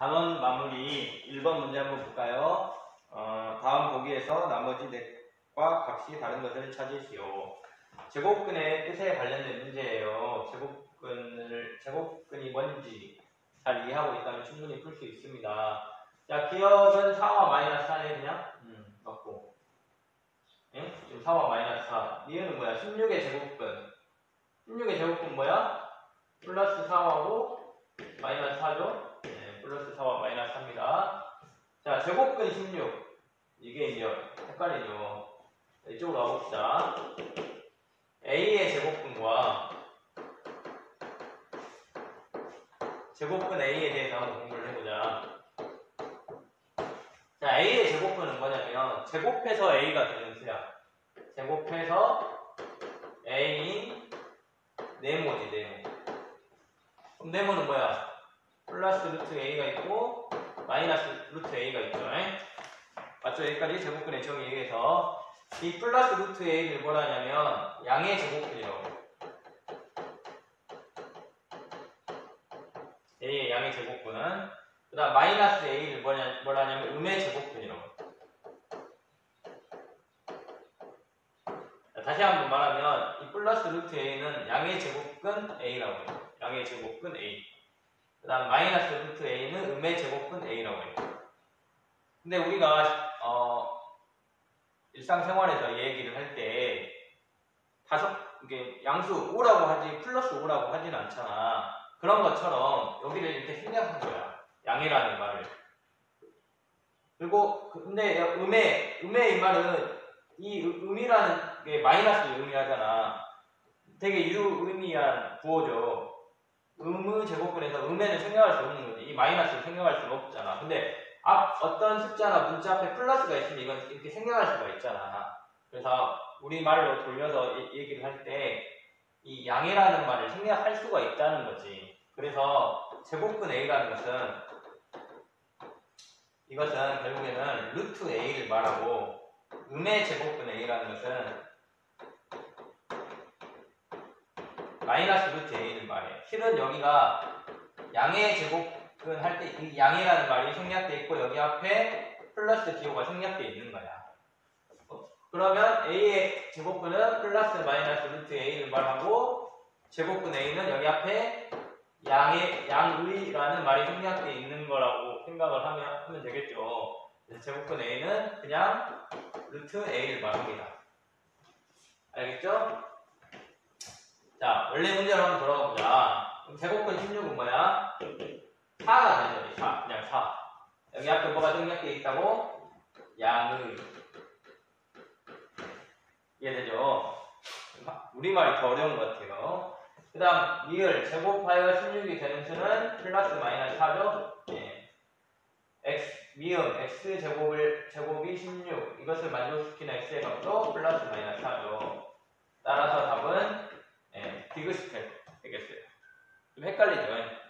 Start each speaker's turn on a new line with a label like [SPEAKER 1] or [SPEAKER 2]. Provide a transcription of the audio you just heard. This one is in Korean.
[SPEAKER 1] 단원 마무리 1번 문제 한번 볼까요? 다음 보기에서 나머지 넷과 값이 다른 것을 찾으시오. 제곱근의 뜻에 관련된 문제예요. 제곱근이 뭔지 잘 이해하고 있다면 충분히 풀 수 있습니다. 자, 기억은 4와 마이너스 4네 그냥 넣고. 예? 지금 4와 마이너스 4. 니은은 뭐야? 16의 제곱근. 16의 제곱근 뭐야? 플러스 4하고 마이너스 4죠? 네, 플러스 4와 마이너스 4입니다. 자, 제곱근 16. 이게 이제 헷갈리죠. 이쪽으로 가봅시다. A의 제곱근과 제곱근 A에 대해서 한번 공부를 해보자. 자, A의 제곱근은 뭐냐면 제곱해서 A가 되는 수야. 제곱해서 A인 네모지, 네모. 그럼 네모는 뭐야? 플러스 루트 A가 있고 마이너스 루트 A가 있죠. 맞죠? 여기까지 제곱근의 정의에 의해서 이 플러스 루트 A를 뭐라 하냐면 양의 제곱근이라고. A의 양의 제곱근은 그 다음 마이너스 A를 뭐라 하냐면 음의 제곱근이라고. 다시 한번 말하면 이 플러스 루트 A는 양의 제곱근 A라고 해요. 양의 제곱근 A. 그 다음 마이너스 루트 A는 음의 제곱근 A라고 해요. 근데 우리가 일상생활에서 이 얘기를 할 때 이게 양수 5라고 하지 플러스 5라고 하진 않잖아. 그런 것처럼 여기를 이렇게 생략한 거야. 양이라는 말을. 그리고 근데 음의 이 말은 이 음이라는 게 마이너스를 의미하잖아. 되게 유의미한 구호죠. 음의 제곱근에서 음에는 생략할 수 없는 거지. 이 마이너스를 생략할 수는 없잖아. 근데 어떤 숫자나 문자 앞에 플러스가 있으면 이건 이렇게 생략할 수가 있잖아. 그래서 우리말로 돌려서 얘기를 할 때 이 양이라는 말을 생략할 수가 있다는 거지. 그래서 제곱근 A라는 것은 이것은 결국에는 루트 A를 말하고 음의 제곱근 A라는 것은 마이너스 루트 A를 말해. 실은 여기가 양의 제곱근 할 때 이 양이라는 말이 생략되어 있고 여기 앞에 플러스 기호가 생략되어 있는 거야. 그러면 A의 제곱근은 플러스 마이너스 루트 A를 말하고 제곱근 A는 여기 앞에 양의라는 말이 생략되어 있는 거라고 생각을 하면 되겠죠. 그래서 제곱근 A는 그냥 루트 A를 말합니다. 알겠죠? 자, 원래 문제로 한번 돌아가 보자. 그럼 제곱근 16은 뭐야? 4가 되는 거지. 4. 그냥 4. 여기 앞에 뭐가 생략되어 있다고? 양의. 이해되죠? 우리말이 더 어려운 것 같아요. 그 다음, 리을 제곱하여 16이 되는 수는 플러스 마이너스 4죠? 예. 미음 제곱이 16. 이것을 만족시키는 x의 값도 플러스 마이너스 4죠. 따라서 답은 디귿 스텝 되겠어요. 좀 헷갈리죠?